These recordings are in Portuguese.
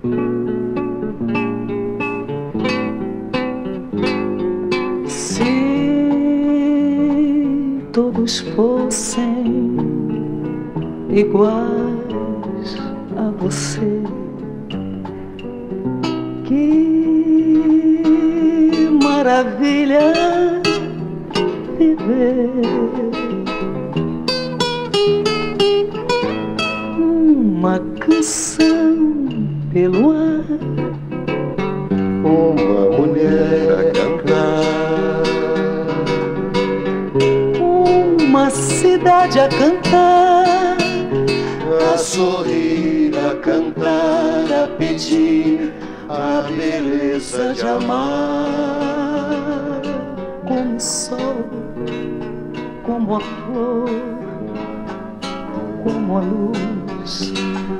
Se todos fossem iguais a você, que maravilha viver. Uma canção pelo ar, uma mulher a cantar, uma cidade a cantar, a sorrir, a cantar, a pedir a beleza de amar. Como o sol, como a flor, como a luz.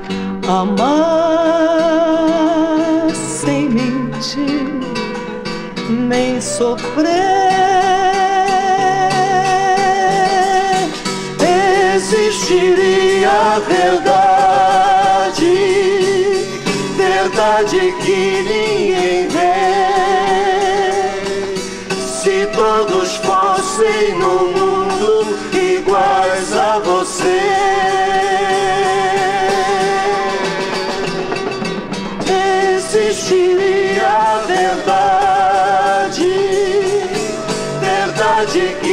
Amar sem mentir, nem sofrer. Existiria a verdade, verdade que ninguém vê. Se todos fossem no mundo iguais a você, existiria a verdade, verdade que